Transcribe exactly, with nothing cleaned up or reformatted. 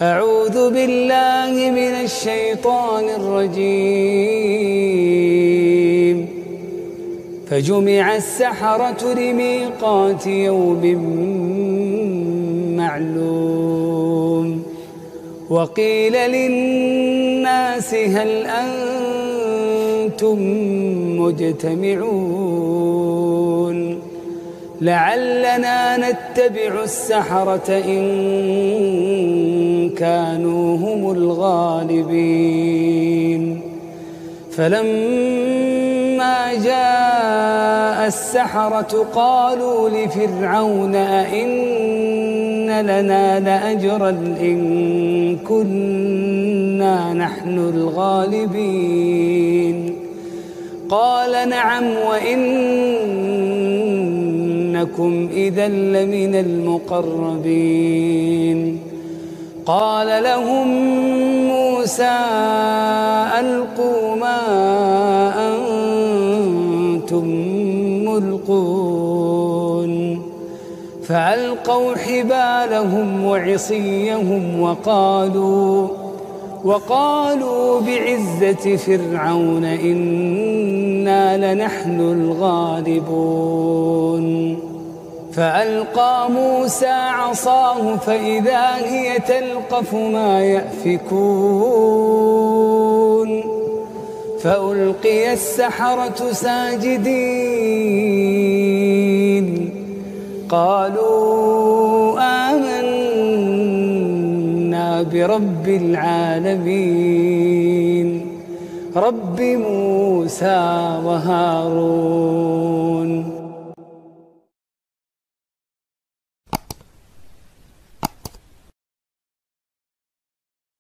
أعوذ بالله من الشيطان الرجيم. فجمع السحرة لميقات يوم معلوم وقيل للناس هل أنتم مجتمعون لعلنا نتبع السحرة إن كانوا هم الغالبين. فلما جاء السحرة قالوا لفرعون أئن لنا لأجرا إن كنا نحن الغالبين. قال نعم وإنكم إذا لمن المقربين. قال لهم موسى ألقوا ما أنتم ملقون فألقوا حبالهم وعصيهم وقالوا وقالوا بعزة فرعون إنا لنحن الغالبون. فألقى موسى عصاه فإذا هي تلقف ما يأفكون فألقي السحرة ساجدين قالوا آمنا برب العالمين رب موسى وهارون.